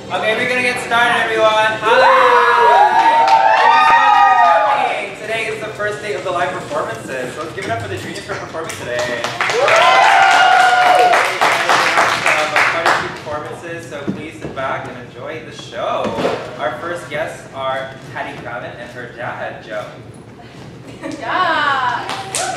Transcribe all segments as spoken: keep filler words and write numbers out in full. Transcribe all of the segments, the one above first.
Okay, we're gonna get started, everyone. Hi! Thank you so much for coming. Today is the first day of the live performances, so let's give it up for the juniors for performing today. Um, quite a few performances, so please sit back and enjoy the show. Our first guests are Hattie Craven and her dad, Joe. Yeah!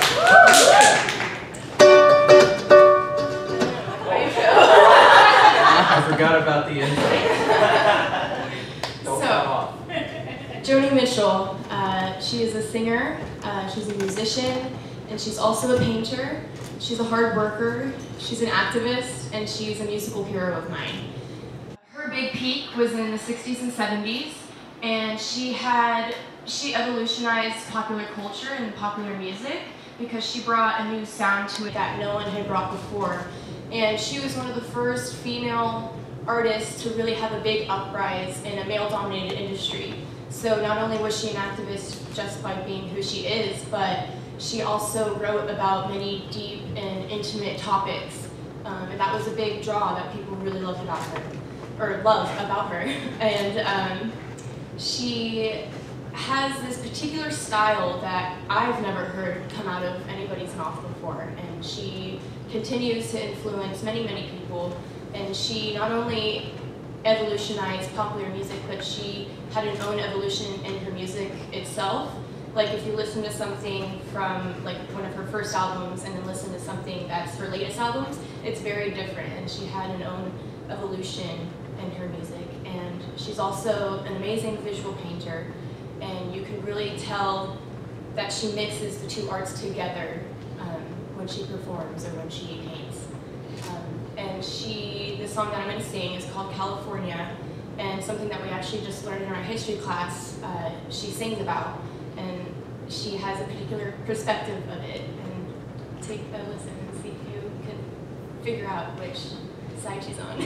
I forgot about the intro. Don't come off. Joni Mitchell, uh, she is a singer, uh, she's a musician, and she's also a painter. She's a hard worker, she's an activist, and she's a musical hero of mine. Her big peak was in the sixties and seventies, and she had, she evolutionized popular culture and popular music because she brought a new sound to it that no one had brought before. And she was one of the first female artists to really have a big uprise in a male-dominated industry. So not only was she an activist just by being who she is, but she also wrote about many deep and intimate topics. Um, and that was a big draw that people really loved about her, or loved about her. And um, she has this particular style that I've never heard come out of anybody's mouth before. And she continues to influence many, many people. And she not only evolutionized popular music, but she had an own evolution in her music itself. Like if you listen to something from like one of her first albums and then listen to something that's her latest albums, it's very different. And she had an own evolution in her music. And she's also an amazing visual painter. And you can really tell that she mixes the two arts together um, when she performs or when she paints. Um, and she, the song that I'm going to sing is called California, and something that we actually just learned in our history class, uh, she sings about. And she has a particular perspective of it. And take a listen and see if you can figure out which side she's on.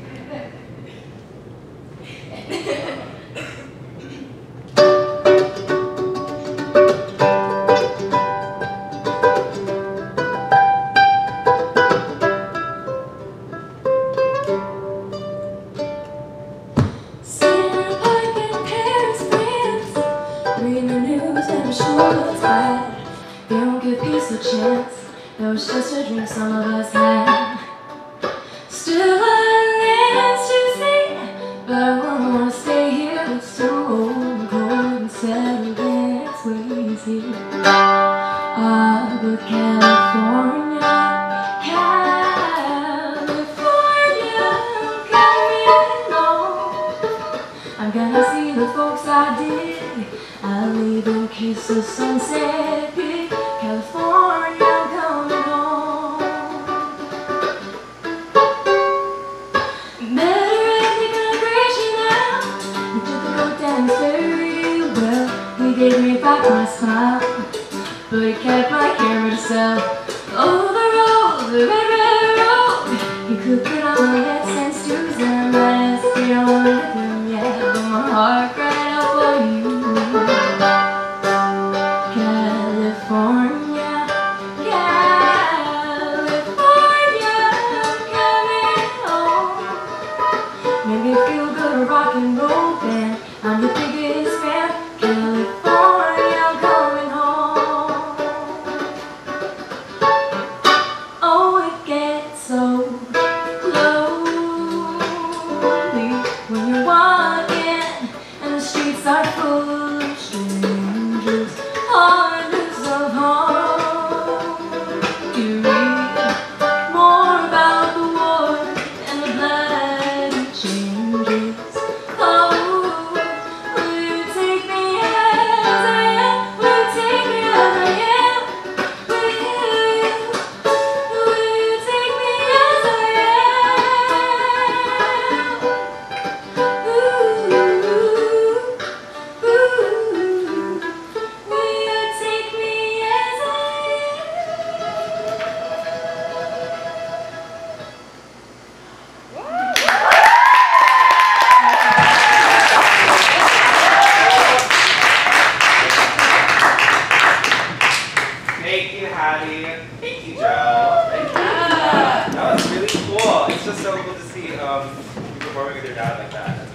It was just a dream some of us had. Still a list to see, but I wouldn't want to stay here. It's too old and cold and settled in its ways here. Ah, but California, California, coming home. I'm gonna see the folks I did. I'll leave in case the sunset peak. California. Gave me back my smile, but he kept my camera to himself. Oh, the road, the red, red road. He could put on my head since Tuesday, and last year I wanted with him, yeah, but my heart cried out for you. California, California, coming home. Make me feel good, rock and roll band. I'm the biggest fan. Ooh. performing with your dad like that?